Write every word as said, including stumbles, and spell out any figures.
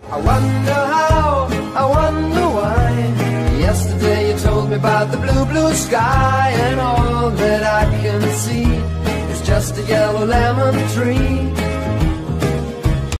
I wonder how, I wonder why. Yesterday you told me about the blue, blue sky, and all that I can see is just a yellow lemon tree.